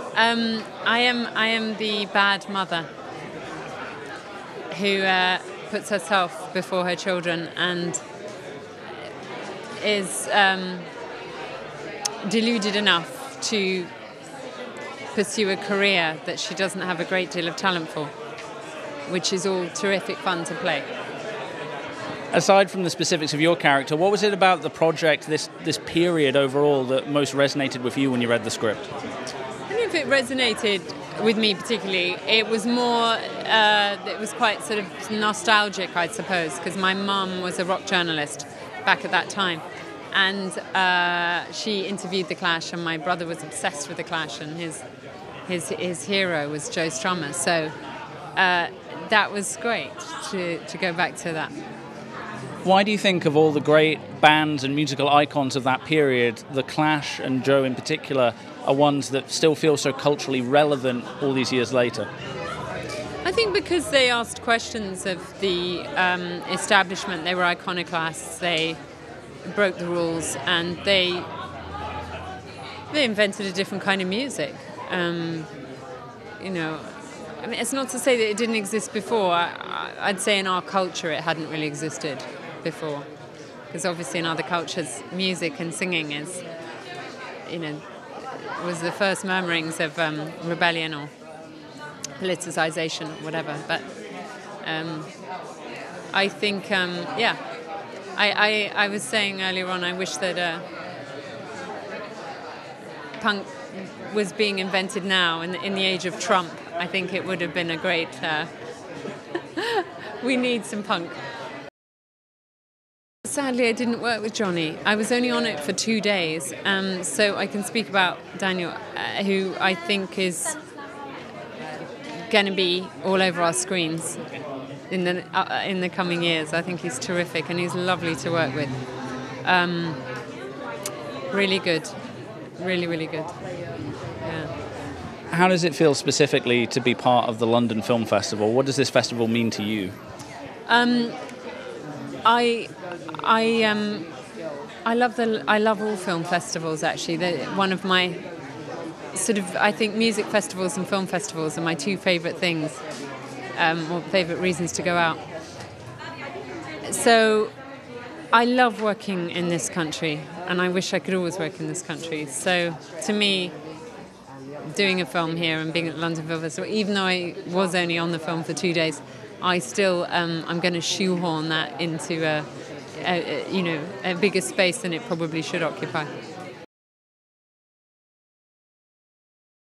I am the bad mother who puts herself before her children and is deluded enough to pursue a career that she doesn't have a great deal of talent for, which is all terrific fun to play. Aside from the specifics of your character, what was it about the project, this period overall, that most resonated with you when you read the script? I don't know if it resonated with me particularly. It was more, it was quite sort of nostalgic, I suppose, because my mum was a rock journalist back at that time. And she interviewed The Clash, and my brother was obsessed with The Clash, and his hero was Joe Strummer. So that was great to go back to that. Why do you think of all the great bands and musical icons of that period, The Clash and Joe in particular are ones that still feel so culturally relevant all these years later? I think because they asked questions of the establishment. They were iconoclasts, they broke the rules, and they invented a different kind of music. I mean, it's not to say that it didn't exist before. I'd say in our culture it hadn't really existed before, because obviously in other cultures music and singing is, was the first murmurings of rebellion or politicization or whatever. But I think, I was saying earlier on, I wish that punk was being invented now in the age of Trump. I think it would have been a great... we need some punk. Sadly, I didn't work with Johnny. I was only on it for 2 days, so I can speak about Daniel, who I think is going to be all over our screens in the coming years. I think he's terrific, and he's lovely to work with. Really good. Really, really good. Yeah. How does it feel specifically to be part of the London Film Festival? What does this festival mean to you? I love all film festivals, actually. They're one of my I think music festivals and film festivals are my two favourite things, or favourite reasons to go out. So I love working in this country, and I wish I could always work in this country. So to me, doing a film here and being at London Film Festival, even though I was only on the film for 2 days, I still I'm going to shoehorn that into a bigger space than it probably should occupy.